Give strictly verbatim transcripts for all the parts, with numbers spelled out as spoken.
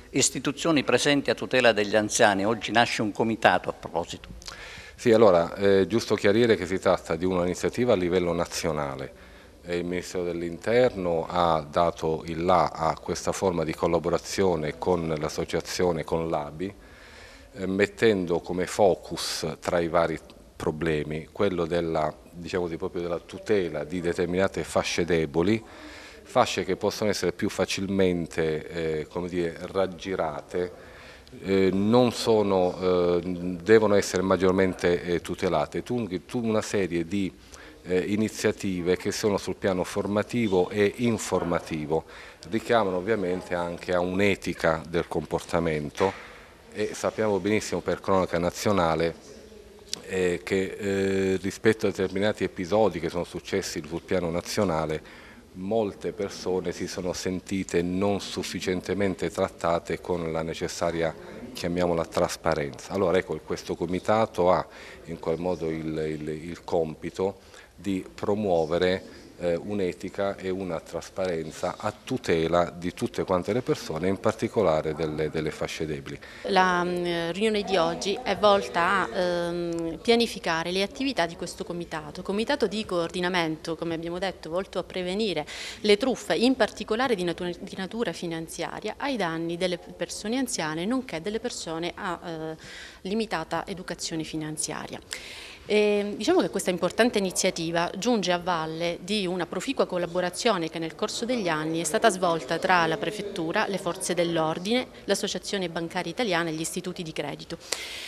istituzioni presenti a tutela degli anziani. Oggi nasce un comitato a proposito. Sì, allora è giusto chiarire che si tratta di un'iniziativa a livello nazionale. Il Ministero dell'Interno ha dato il là a questa forma di collaborazione con l'associazione, con l'A B I, eh, mettendo come focus tra i vari problemi quello della, diciamo, di proprio della tutela di determinate fasce deboli, fasce che possono essere più facilmente eh, come dire, raggirate, eh, non sono, eh, devono essere maggiormente eh, tutelate. Tu, tu una serie di eh, iniziative che sono sul piano formativo e informativo, richiamano ovviamente anche a un'etica del comportamento e sappiamo benissimo per cronaca nazionale eh, che eh, rispetto a determinati episodi che sono successi sul piano nazionale molte persone si sono sentite non sufficientemente trattate con la necessaria, chiamiamola, trasparenza. Allora ecco, questo comitato ha in qual modo il, il, il compito di promuovere eh, un'etica e una trasparenza a tutela di tutte quante le persone, in particolare delle, delle fasce deboli. La mh, riunione di oggi è volta a ehm, pianificare le attività di questo comitato, comitato di coordinamento, come abbiamo detto, volto a prevenire le truffe, in particolare di natura, di natura finanziaria, ai danni delle persone anziane, nonché delle persone a eh, limitata educazione finanziaria. E diciamo che questa importante iniziativa giunge a valle di una proficua collaborazione che nel corso degli anni è stata svolta tra la Prefettura, le Forze dell'Ordine, l'Associazione Bancaria Italiana e gli istituti di credito.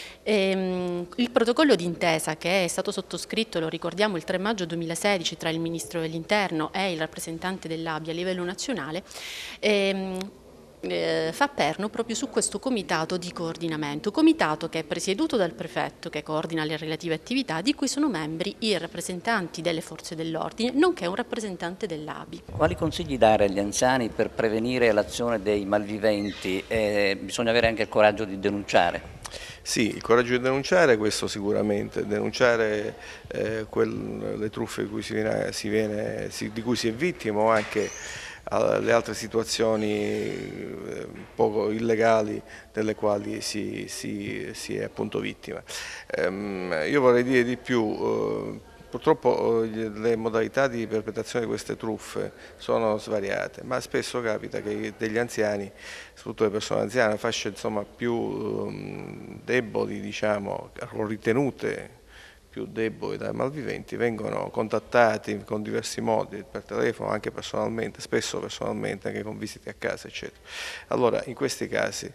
E, il protocollo d'intesa che è stato sottoscritto, lo ricordiamo, il tre maggio duemilasedici tra il Ministro dell'Interno e il rappresentante dell'A B I a livello nazionale, e, Eh, fa perno proprio su questo comitato di coordinamento, comitato che è presieduto dal prefetto che coordina le relative attività, di cui sono membri i rappresentanti delle forze dell'ordine, nonché un rappresentante dell'A B I. Quali consigli dare agli anziani per prevenire l'azione dei malviventi? Eh, bisogna avere anche il coraggio di denunciare. Sì, il coraggio di denunciare, questo sicuramente, denunciare eh, quel, le truffe di cui si viene, si viene, si, di cui si è vittima o anche alle altre situazioni poco illegali delle quali si, si, si è appunto vittima. Ehm, io vorrei dire di più, eh, purtroppo eh, le modalità di perpetrazione di queste truffe sono svariate, ma spesso capita che degli anziani, soprattutto le persone anziane, fasce insomma, più um, deboli, diciamo, o ritenute più deboli dai malviventi, vengono contattati con diversi modi, per telefono, anche personalmente, spesso personalmente, anche con visite a casa, eccetera. Allora, in questi casi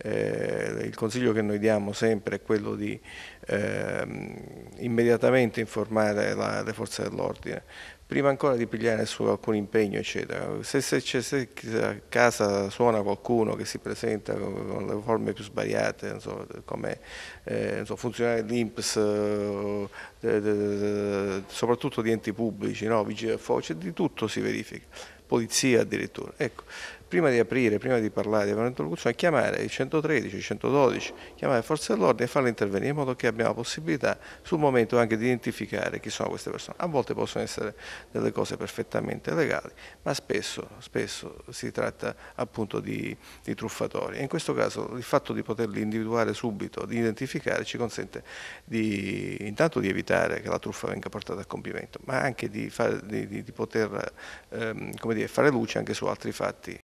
eh, il consiglio che noi diamo sempre è quello di eh, immediatamente informare la, le forze dell'ordine, prima ancora di pigliare su alcun impegno, eccetera. Se, se, se a casa suona qualcuno che si presenta con, con le forme più sbagliate, so, come eh, so, funzionari dell'I N P S, eh, de, de, de, soprattutto di enti pubblici, no? Vigili del fuoco, cioè, di tutto si verifica, polizia addirittura. Ecco, prima di aprire, prima di parlare, di avere un'interlocuzione, chiamare il centotredici, il centododici, chiamare le forze dell'ordine e farle intervenire in modo che abbiamo la possibilità sul momento anche di identificare chi sono queste persone. A volte possono essere delle cose perfettamente legali, ma spesso, spesso si tratta appunto di, di truffatori. E in questo caso il fatto di poterli individuare subito, di identificare, ci consente di, intanto di evitare che la truffa venga portata a compimento, ma anche di, fare, di, di, di poter ehm, come dire, fare luce anche su altri fatti